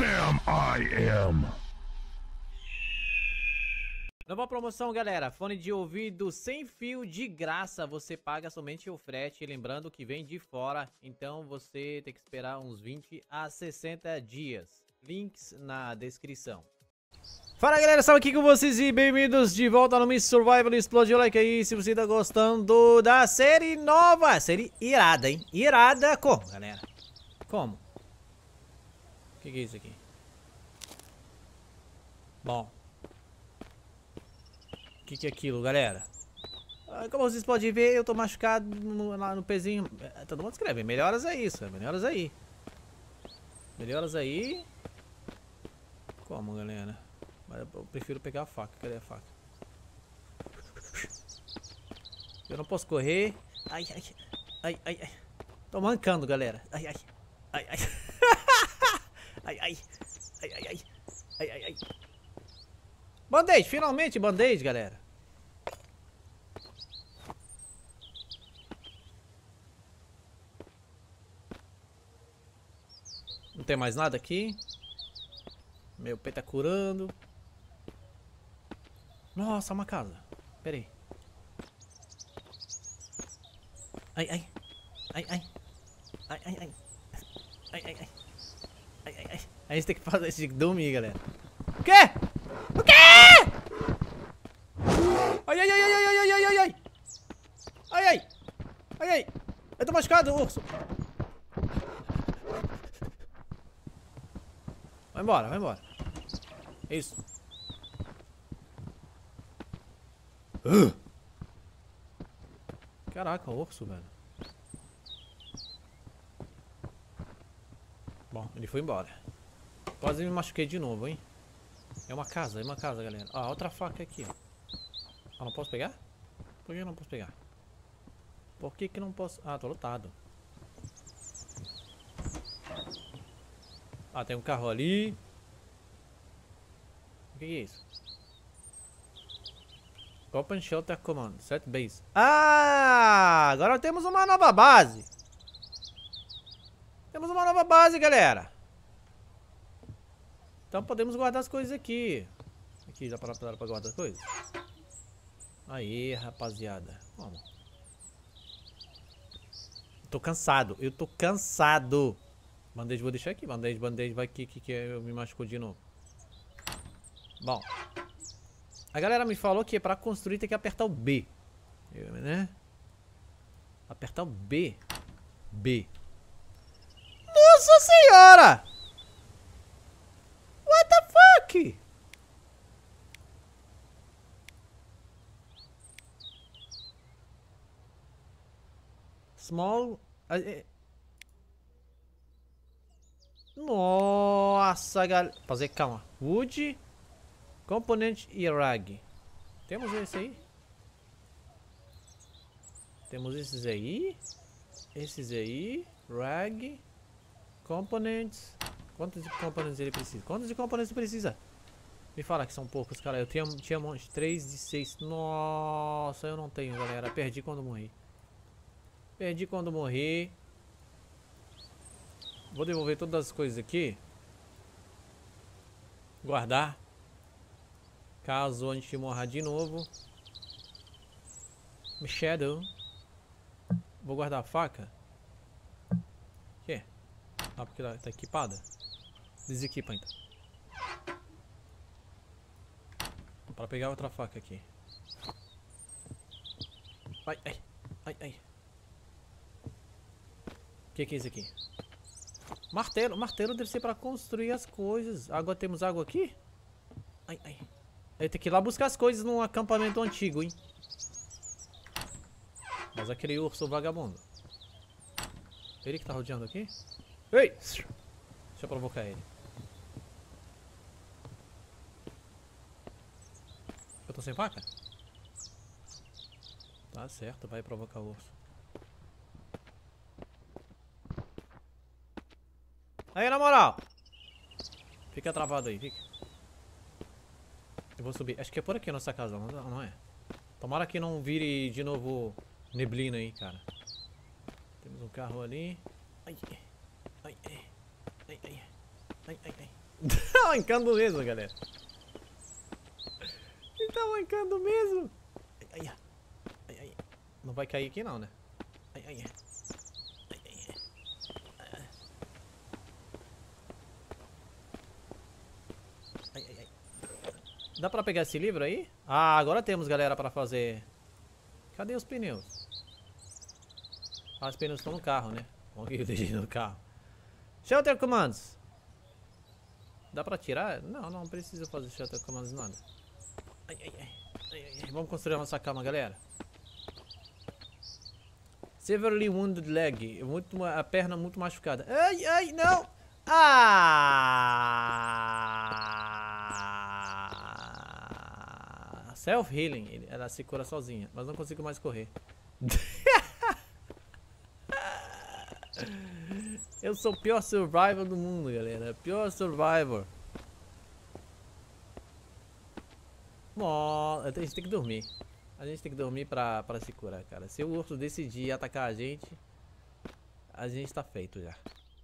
Sam I am. Nova promoção, galera. Fone de ouvido sem fio de graça. Você paga somente o frete. Lembrando que vem de fora. Então você tem que esperar uns 20 a 60 dias. Links na descrição. Fala, galera. Estamos aqui com vocês e bem-vindos de volta no Miss Survival. Explode o like aí se você tá gostando da série nova. Série irada, hein? Irada como, galera? Como? O que é isso aqui? Bom. O que é aquilo, galera? Como vocês podem ver, eu tô machucado lá no pezinho. Todo mundo escreve, melhoras aí, isso, melhoras aí. Melhoras aí. Como, galera? Mas eu prefiro pegar a faca, cadê a faca? Eu não posso correr. Ai, ai, ai, ai, ai. Tô mancando, galera. Ai, ai, ai, ai. Ai, ai, ai, ai, ai, ai, ai, ai. Band-aid, finalmente band-aid, galera. Não tem mais nada aqui. Meu pé tá curando. Nossa, uma casa. Pera aí. Ai, ai. Ai, ai. Ai, ai, ai. Ai, ai, ai. Ai, ai, ai. A gente tem que fazer esse de dormir, galera. O quê? O quê? Ai, ai, ai, ai, ai, ai, ai, ai, ai. Ai, ai. Ai, ai. Eu tô machucado, urso. Vai embora, vai embora. Isso. Caraca, urso, velho. Bom, ele foi embora. Quase me machuquei de novo, hein. É uma casa, galera. Ó, outra faca aqui, ó. Ah, não posso pegar? Por que eu não posso pegar? Por que que não posso... Ah, tô lotado. Ah, tem um carro ali. O que é isso? Open Shelter Command, set base. Ah, agora temos uma nova base. Temos uma nova base, galera. Então podemos guardar as coisas aqui. Aqui, já para pra guardar as coisas? Aí, rapaziada. Vamos. Tô cansado, eu tô cansado. Band-aid vou deixar aqui, band-aid vai aqui que eu me machucou de novo. Bom. A galera me falou que pra construir tem que apertar o B. Né? Apertar o B. B. Nossa senhora! What the fuck? Small... Nossa, galera. Fazer, calma. Wood, componente e rag. Temos esse aí? Temos esses aí. Esses aí. Rag. Components. Quantos de componentes ele precisa? Quantos de componentes precisa? Me fala que são poucos, cara. Eu tinha um monte. 3 de 6. Nossa, eu não tenho, galera. Perdi quando morri. Perdi quando morri. Vou devolver todas as coisas aqui. Guardar. Caso a gente morra de novo. Shadow. Vou guardar a faca. O quê? Ah, porque ela tá equipada? Desequipa então. Para pegar outra faca aqui. Ai, ai, ai, ai. O que é isso aqui? Martelo. Martelo deve ser para construir as coisas. Água, temos água aqui? Ai, ai. Eu tenho que ir lá buscar as coisas num acampamento antigo, hein? Mas aquele urso vagabundo. Ele que tá rodeando aqui? Ei! Deixa eu provocar ele. Eu tô sem faca? Tá certo, vai provocar o urso. Aí, na moral! Fica travado aí, fica. Eu vou subir. Acho que é por aqui a nossa casa, não é? Tomara que não vire de novo neblina aí, cara. Temos um carro ali. Ai, ai, ai, ai, ai, ai, ai, ai. Tá mancando mesmo, galera. Ele tá mancando mesmo. Ai, ai, ai, ai. Não vai cair aqui não, né? Ai, ai, ai. Ai, ai, ai. Ai, ai, ai. Dá pra pegar esse livro aí? Ah, agora temos, galera, pra fazer. Cadê os pneus? Ah, os pneus estão no carro, né? Vamos que eu deixei no carro. Shelter commands. Dá pra tirar? Não, não precisa fazer shelter commands nada. Ai, ai, ai. Ai, ai, ai. Vamos construir a nossa cama, galera. Severely wounded leg. A perna muito machucada. Ai, ai, não! Ah! Self-healing. Ela se cura sozinha, mas não consigo mais correr. Eu sou o pior survivor do mundo, galera. Pior survivor. Bom, a gente tem que dormir. A gente tem que dormir pra se curar, cara. Se o urso decidir atacar a gente tá feito já.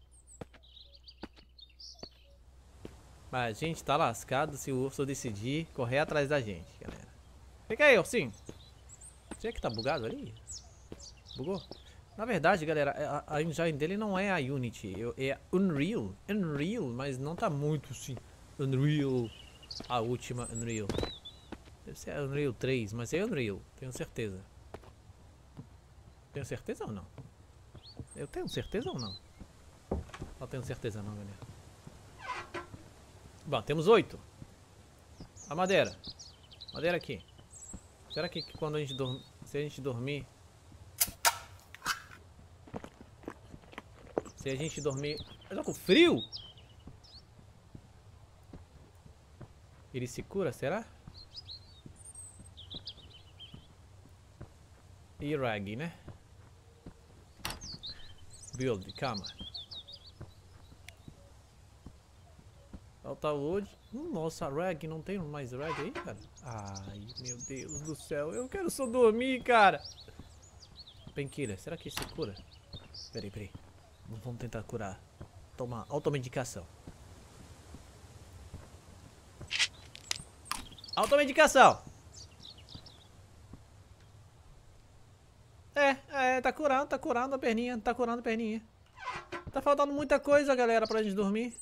Mas a gente tá lascado se o urso decidir correr atrás da gente, galera. Fica aí, ursinho. Será que tá bugado ali? Bugou? Na verdade, galera, a engine dele não é a Unity, é Unreal. Unreal, mas não tá muito assim. Unreal, a última Unreal. Deve ser a Unreal 3, mas é Unreal, tenho certeza. Tenho certeza ou não? Eu tenho certeza ou não? Não tenho certeza não, galera. Bom, temos 8. A madeira. Madeira aqui. Será que quando a gente dormir, se a gente dormir... Se a gente dormir... Eu tô com frio! Ele se cura, será? E rag, né? Build, cama. Falta wood. Nossa, rag, não tem mais rag aí, cara? Ai, meu Deus do céu. Eu quero só dormir, cara. Painkiller, será que se cura? Peraí, peraí. Vamos tentar curar. Tomar automedicação. Automedicação. Tá curando a perninha, tá curando a perninha. Tá faltando muita coisa, galera, pra gente dormir.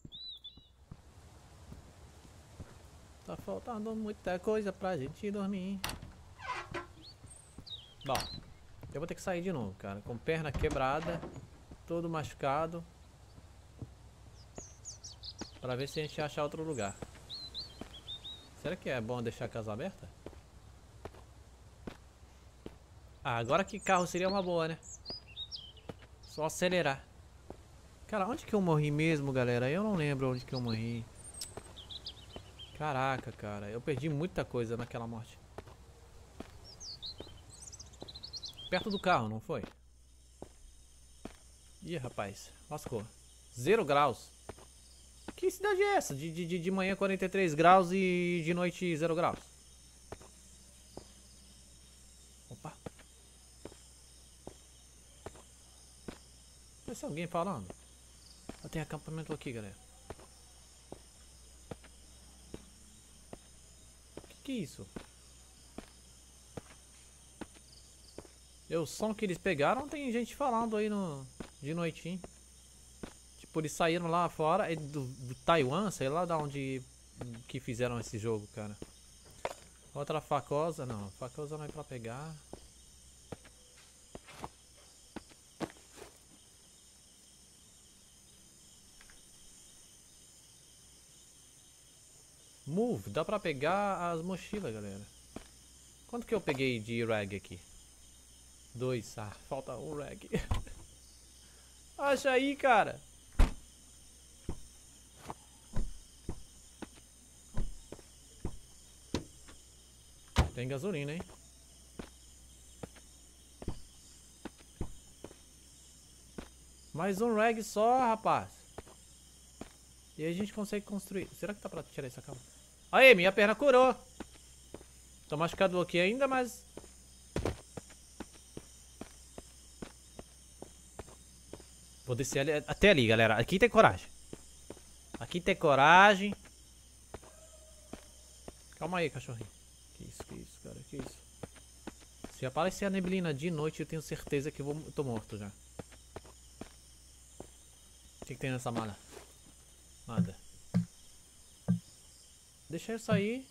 Tá faltando muita coisa pra gente dormir. Bom, eu vou ter que sair de novo, cara. Com perna quebrada, todo machucado. Pra ver se a gente achar outro lugar. Será que é bom deixar a casa aberta? Ah, agora que carro seria uma boa, né? Só acelerar. Cara, onde que eu morri mesmo, galera? Eu não lembro onde que eu morri. Caraca, cara. Eu perdi muita coisa naquela morte. Perto do carro, não foi? Ih, rapaz. Lascou. 0 graus. Que cidade é essa? De manhã 43 graus e de noite 0 graus. Opa. Vai ser alguém falando? Tem acampamento aqui, galera. Que é isso? O som que eles pegaram, tem gente falando aí de noitinho. Tipo, eles saíram lá fora, do Taiwan, sei lá da onde que fizeram esse jogo, cara. Outra facosa, não, facosa não é pra pegar. Move, dá pra pegar as mochilas, galera. Quanto que eu peguei de rag aqui? 2, ah, falta um rag. Acha aí, cara. Tem gasolina, hein? Mais um rag só, rapaz. E aí a gente consegue construir. Será que tá pra tirar essa cama? Aí, minha perna curou. Tô machucado aqui ainda, mas... Vou descer até ali, galera. Aqui tem coragem. Aqui tem coragem. Calma aí, cachorrinho. Que isso, cara, que isso. Se aparecer a neblina de noite, eu tenho certeza que eu tô morto já. O que tem nessa mala? Nada. Deixa eu sair.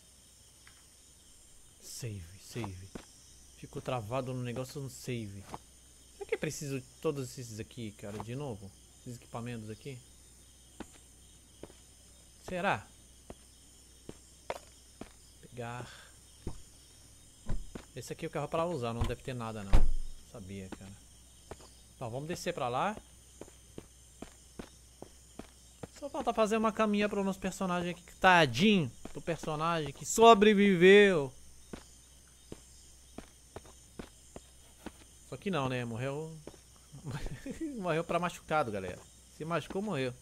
Save. Ficou travado no negócio no save. Será que eu preciso de todos esses aqui, cara, de novo? Esses equipamentos aqui? Será? Pegar. Esse aqui é o carro pra usar, não deve ter nada não. Sabia, cara. Então, vamos descer pra lá. Só falta fazer uma caminha para o nosso personagem aqui. Tadinho do personagem que sobreviveu. Só que não, né? Morreu. Morreu pra machucado, galera. Se machucou, morreu.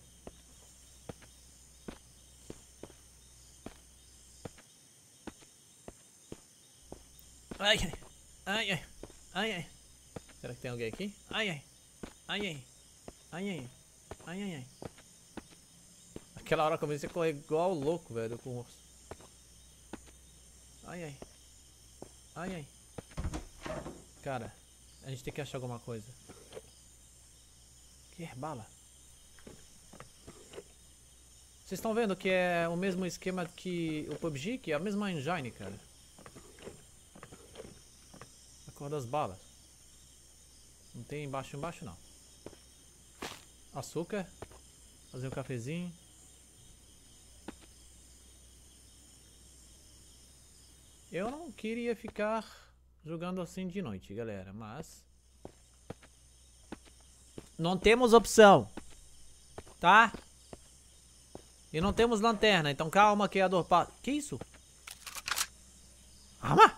Ai, ai, ai, ai, ai. Será que tem alguém aqui? Ai, ai, ai, ai, ai, ai, ai, ai, ai. Aquela hora eu comecei a correr igual louco, velho, com o urso. Ai, ai. Ai, ai. Cara, a gente tem que achar alguma coisa. Que bala. Vocês estão vendo que é o mesmo esquema que o PUBG, que é a mesma engine, cara. A cor das balas. Não tem embaixo não. Açúcar. Fazer um cafezinho. Eu não queria ficar jogando assim de noite, galera, mas não temos opção, tá? E não temos lanterna, então calma que a dor passa. Que isso? Arma?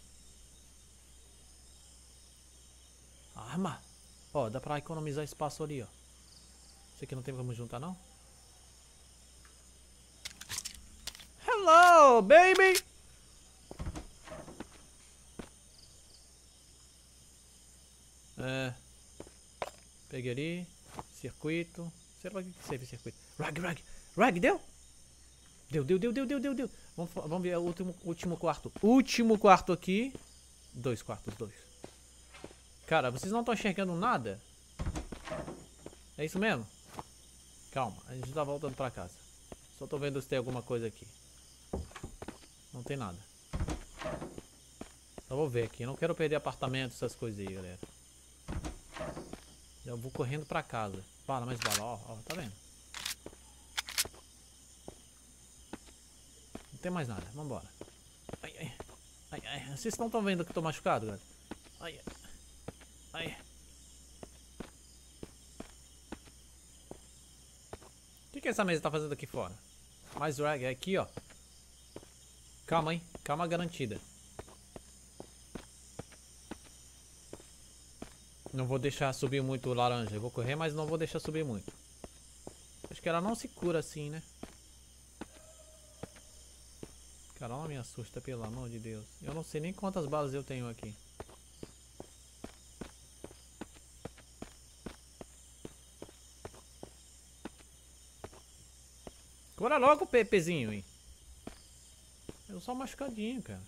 Arma? Ó, dá pra economizar espaço ali, ó. Isso aqui não tem como juntar, não? Hello, baby! Peguei ali. Circuito. Será que serve circuito? Rag, deu? Deu. Vamos ver o último quarto. Último quarto aqui. 2 quartos, 2. Cara, vocês não estão enxergando nada? É isso mesmo? Calma, a gente tá voltando pra casa. Só tô vendo se tem alguma coisa aqui. Não tem nada. Só vou ver aqui. Não quero perder apartamento, essas coisas aí, galera. Já vou correndo pra casa. Bala, mais bala, ó, tá vendo? Não tem mais nada, vambora. Ai. Vocês não estão vendo que eu tô machucado, galera? Ai. O que essa mesa tá fazendo aqui fora? Mais drag, é aqui, ó. Calma, hein? Calma garantida. Não vou deixar subir muito o laranja. Eu vou correr, mas não vou deixar subir muito. Acho que ela não se cura assim, né? Cara, ela me assusta, pelo amor de Deus. Eu não sei nem quantas balas eu tenho aqui. Cura logo o Pepezinho, hein? Eu só machucadinho, cara.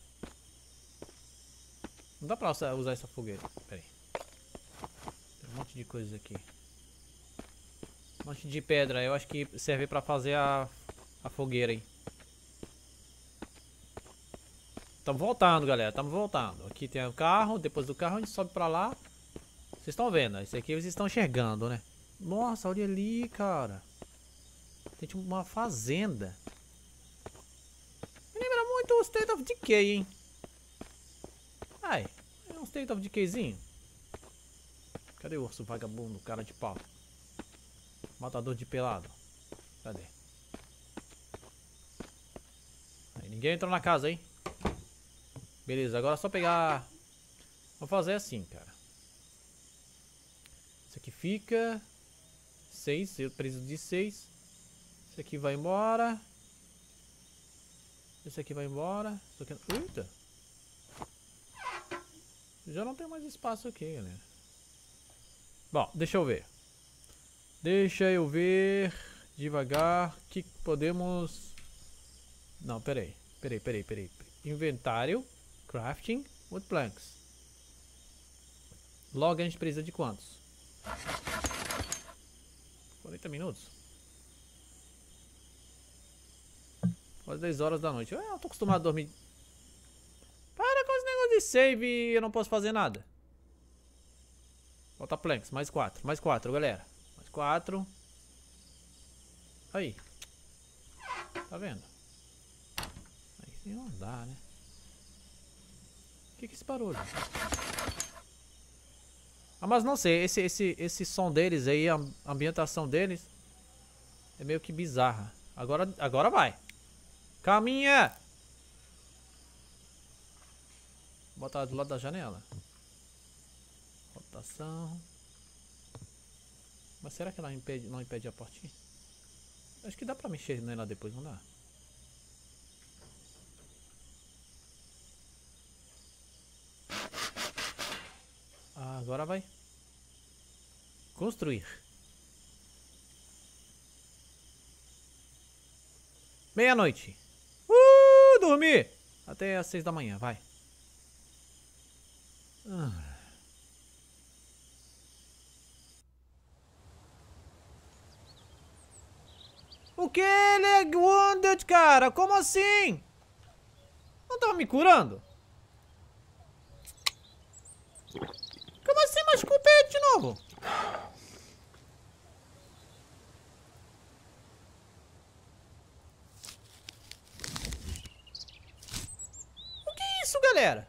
Não dá pra usar essa fogueira. Pera aí. Tem um monte de coisas aqui. Um monte de pedra. Eu acho que serve pra fazer a fogueira aí. Estamos voltando, galera. Estamos voltando. Aqui tem o carro. Depois do carro a gente sobe pra lá. Vocês estão vendo. Isso aqui vocês estão enxergando, né? Nossa, olha ali, cara. Tem tipo uma fazenda. Me lembra muito o State of Decay, hein? Ai, é um State of Decayzinho. Cadê o urso vagabundo, cara de pau? Matador de pelado. Cadê? Aí, ninguém entrou na casa, hein? Beleza, agora é só pegar... Vou fazer assim, cara. Isso aqui fica... 6, eu preciso de 6. Esse aqui vai embora. Esse aqui vai embora. Isso aqui... Eita! Já não tem mais espaço aqui, galera. Bom, deixa eu ver. Devagar. Que podemos... Não, peraí. Inventário. Crafting. Wood planks. Logo a gente precisa de quantos? 40 minutos. Quase 10 horas da noite. Eu tô acostumado a dormir. Para com esse negócio de save e eu não posso fazer nada. Falta planks. Mais 4. Mais 4, galera. Mais 4. Aí. Tá vendo? Aí sim não dá, né? O que é esse barulho? Ah, mas não sei. Esse som deles aí, a ambientação deles é meio que bizarra. Agora vai. Caminha! Vou botar do lado da janela. Rotação. Mas será que ela não impede a portinha? Acho que dá pra mexer nela depois, não dá? Ah, agora vai. Construir. Meia-noite. Dormir! Até às 6 da manhã, vai. O que? Ele é wounded, cara? Como assim? Não tava me curando? Como assim machucou o peito de novo? O que é isso, galera?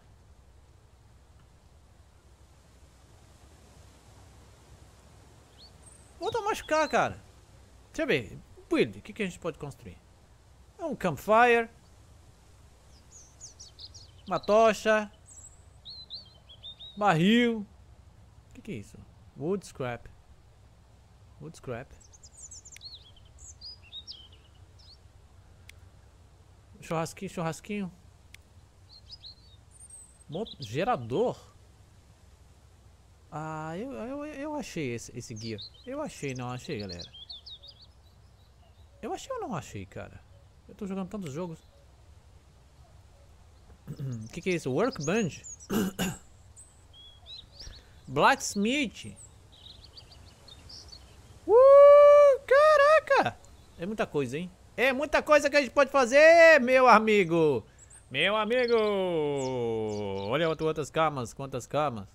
Volta a machucar, cara. Deixa eu ver. Build, o que a gente pode construir? É um campfire. Uma tocha. Barril. O que é isso? Wood scrap. Wood scrap. Churrasquinho. Gerador? Ah, eu achei esse guia. Eu achei, não achei, galera. Eu achei ou não achei, cara? Eu tô jogando tantos jogos. O que é isso? Workbench? Blacksmith? Caraca! É muita coisa, hein? É muita coisa que a gente pode fazer, meu amigo! Meu amigo! Olha quantas camas, quantas camas.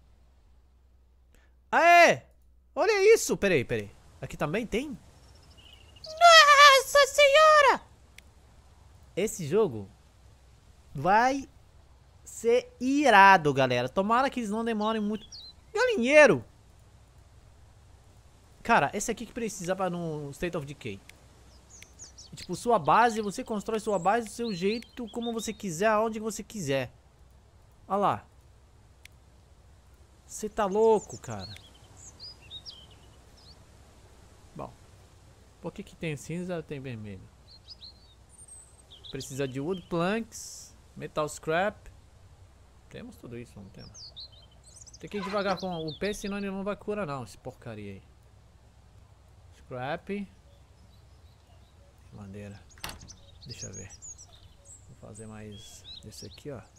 Ah, é! Olha isso! Peraí. Aqui também tem? Nossa senhora! Esse jogo vai ser irado, galera. Tomara que eles não demorem muito. Galinheiro! Cara, esse aqui que precisava no State of Decay. Tipo, sua base, você constrói sua base do seu jeito, como você quiser, aonde você quiser. Olha lá. Você tá louco, cara. Bom. Por que tem cinza, tem vermelho? Precisa de wood planks, metal scrap. Temos tudo isso, não temos? Tem que ir devagar com o pé, senão ele não vai curar não, esse porcaria aí. Scrap. Madeira. Deixa eu ver. Vou fazer mais desse aqui, ó.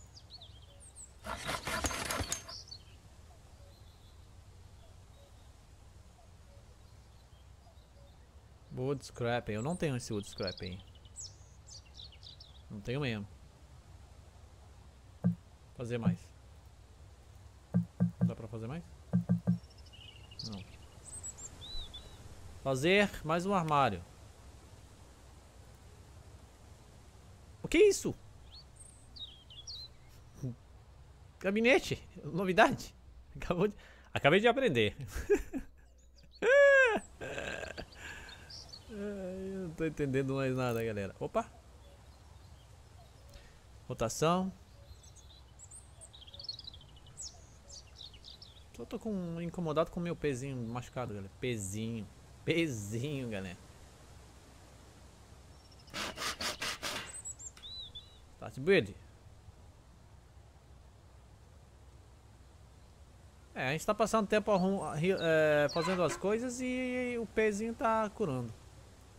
Wood scrap. Eu não tenho esse wood scrap aí. Não tenho mesmo. Fazer mais. Dá pra fazer mais? Não. Fazer mais um armário. O que é isso? Gabinete. Novidade. Acabei de aprender. Eu não tô entendendo mais nada, galera. Opa. Rotação. Só tô incomodado com o meu pezinho machucado, galera. Pezinho, galera. Start build. A gente tá passando tempo fazendo as coisas e o pezinho tá curando.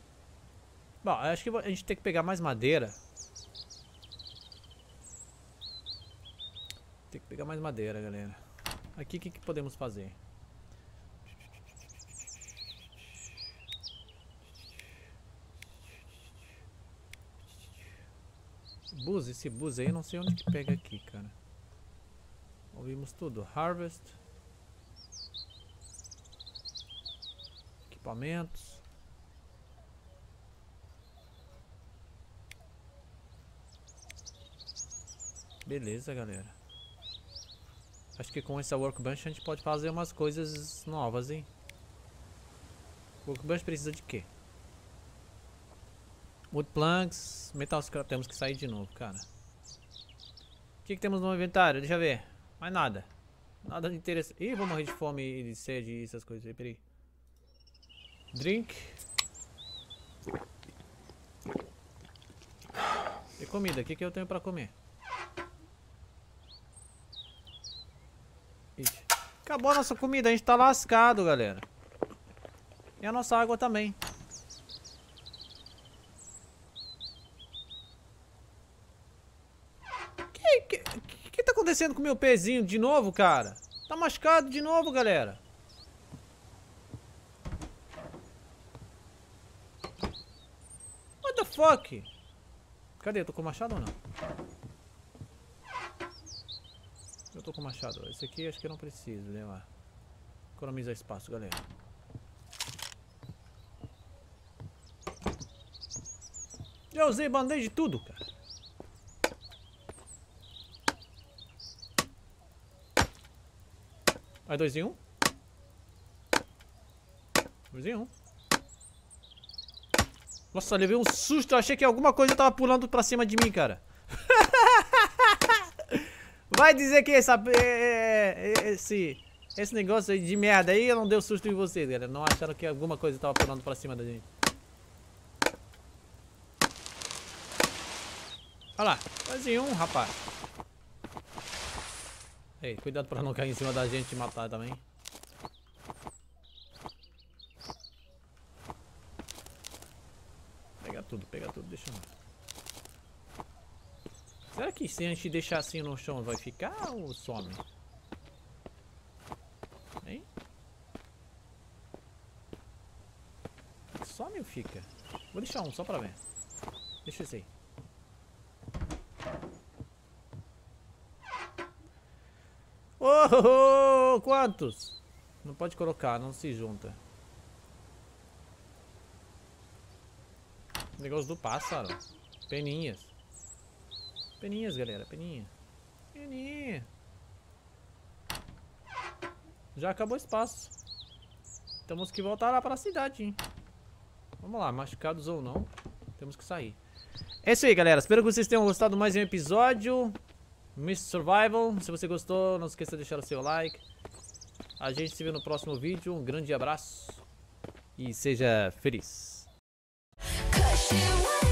Bom, acho que a gente tem que pegar mais madeira. Tem que pegar mais madeira, galera. Aqui, o que podemos fazer? Esse bus aí, eu não sei onde que pega aqui, cara. Ouvimos tudo. Harvest. Equipamentos. Beleza, galera. Acho que com essa workbench a gente pode fazer umas coisas novas, hein? Workbench precisa de quê? Wood planks, metal scrap. Temos que sair de novo, cara. O que temos no inventário? Deixa eu ver. Mais nada. Nada de interessante. Ih, vou morrer de fome e de sede e essas coisas aí. Peraí. Drink. E comida. O que eu tenho pra comer? Ixi. Acabou a nossa comida. A gente tá lascado, galera. E a nossa água também. O que tá acontecendo com o meu pezinho de novo, cara? Tá machucado de novo, galera. What the fuck? Cadê? Eu tô com machado ou não? Eu tô com machado. Esse aqui acho que eu não preciso levar. Economiza espaço, galera. Já usei band-aid de tudo, cara. Vai 2 em 1? 2 em 1. Nossa, levei um susto. Eu achei que alguma coisa tava pulando pra cima de mim, cara. Vai dizer que esse negócio aí de merda aí não deu susto em vocês, galera. Não acharam que alguma coisa tava pulando pra cima da gente. Olha lá. 2 em 1, rapaz. Ei, cuidado pra não cair em cima da gente e matar também. Pega tudo, deixa eu... Será que se a gente deixar assim no chão vai ficar ou some? Hein? Some ou fica? Vou deixar um só pra ver. Deixa esse aí. Oh, quantos? Não pode colocar, não se junta. Negócio do pássaro. Peninhas. Peninhas, galera, peninha. Peninha. Já acabou o espaço. Temos que voltar lá para a cidade, hein? Vamos lá, machucados ou não, temos que sair. É isso aí, galera. Espero que vocês tenham gostado de mais um episódio Mist Survival. Se você gostou, não esqueça de deixar o seu like. A gente se vê no próximo vídeo. Um grande abraço e seja feliz.